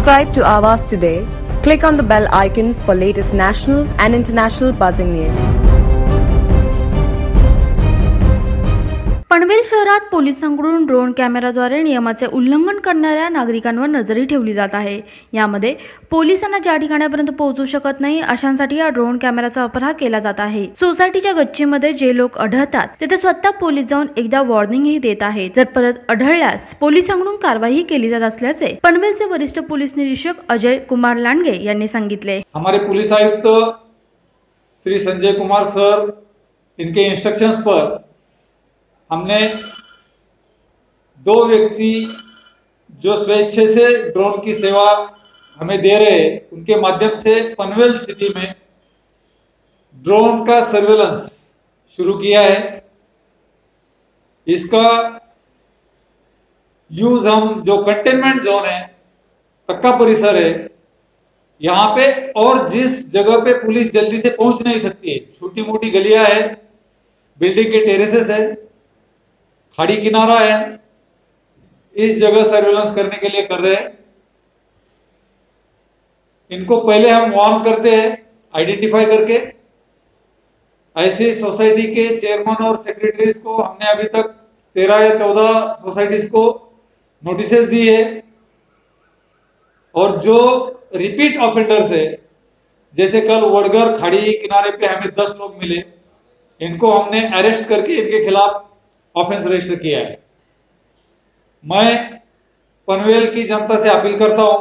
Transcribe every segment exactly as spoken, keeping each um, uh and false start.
Subscribe to Awaaz today. Click on the bell icon for latest national and international buzzing news. Panvel शहरात पोलिसांकडून drone कॅमेराद्वारे नियमाचे उल्लंघन करणाऱ्या नागरिकांवर नजर ठेवली जात आहे। यामध्ये पोलिसांना ज्या ठिकाणापर्यंत पोहोचू शकत नाही अशांसाठी या ड्रोन कॅमेराचा वापर हा केला जात आहे। सोसायटीच्या गच्चीमध्ये जे लोक आढळतात तिथे स्वतः पोलीस जाऊन एकदा वॉर्निंगही देत आहेत। जर परत आढळल्यास पोलिसांकडून कारवाई केली जात असल्याचे पनवेलचे वरिष्ठ पोलीस निरीक्षक अजय कुमार लांडगे यांनी सांगितले। हमारे पुलिस आयुक्त श्री संजय कुमार सर, इनके इंस्ट्रक्शंस पर हमने दो व्यक्ति जो स्वेच्छा से ड्रोन की सेवा हमें दे रहे हैं, उनके माध्यम से पनवेल सिटी में ड्रोन का सर्वेलेंस शुरू किया है। इसका यूज हम जो कंटेनमेंट जोन है, पक्का परिसर है, यहाँ पे और जिस जगह पे पुलिस जल्दी से पहुंच नहीं सकती है, छोटी मोटी गलियां है, बिल्डिंग के टेरेसेस है, खाड़ी किनारा है, इस जगह सर्वेलेंस करने के लिए कर रहे हैं। इनको पहले हम वार्न करते हैं आइडेंटिफाई करके। ऐसे सोसाइटी के चेयरमैन और सेक्रेटरीज को हमने अभी तक तेरह या चौदह सोसाइटीज को नोटिसेस दी है। और जो रिपीट ऑफेंडर्स है, जैसे कल वडगर खाड़ी किनारे पे हमें दस लोग मिले, इनको हमने अरेस्ट करके इनके खिलाफ ऑफेंस रजिस्टर किया है। मैं पनवेल की जनता से अपील करता हूं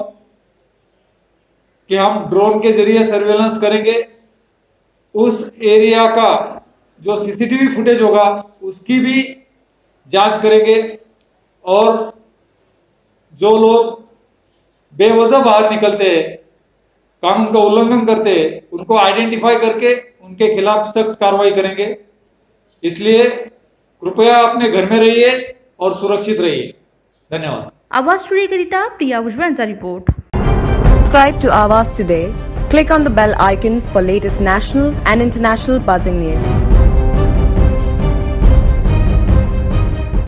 कि हम ड्रोन के जरिए सर्वेलेंस करेंगे। उस एरिया का जो सीसीटीवी फुटेज होगा उसकी भी जांच करेंगे, और जो लोग बेवजह बाहर निकलते हैं, कानून का उल्लंघन करते हैं, उनको आइडेंटिफाई करके उनके खिलाफ सख्त कार्रवाई करेंगे। इसलिए कृपया अपने घर में रहिए और सुरक्षित रहिए। धन्यवाद। आवाज टुडे करिता प्रिया भुजबळांचा रिपोर्ट। Subscribe to Awaaz today. Click on the bell icon for latest national and international buzzing news.